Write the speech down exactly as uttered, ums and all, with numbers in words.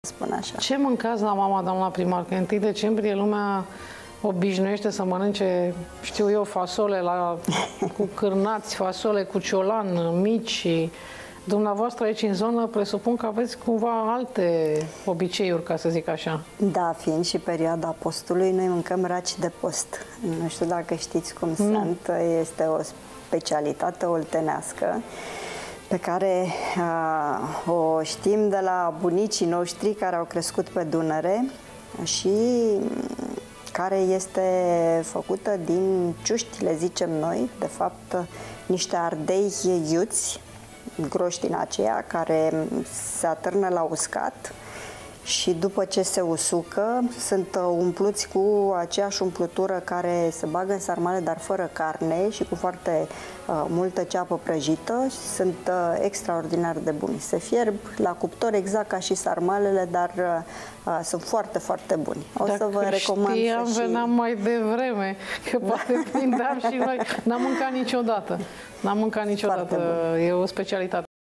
spun așa. Ce mâncați la mama, doamna primar? Că întâi decembrie lumea obișnuiește să mănânce, știu eu, fasole la, cu cârnați, fasole cu ciolan, mici. Dumneavoastră aici în zonă presupun că aveți cumva alte obiceiuri, ca să zic așa. Da, fiind și perioada postului, noi mâncăm raci de post. Nu știu dacă știți cum mm. sunt, este o specialitate oltenească pe care uh, o știm de la bunicii noștri care au crescut pe Dunăre și care este făcută din ciuști, le zicem noi, de fapt niște ardei iuți, groși din aceea, care se atârnă la uscat și după ce se usucă sunt umpluți cu aceeași umplutură care se bagă în sarmale, dar fără carne și cu foarte uh, multă ceapă prăjită și sunt uh, extraordinar de buni. Se fierb la cuptor exact ca și sarmalele, dar uh, sunt foarte, foarte buni. O Dacă să vă recomand știam, să și... veneam mai devreme, că poate prindeam și noi. N-am mâncat niciodată. N-am mâncat niciodată. E o specialitate.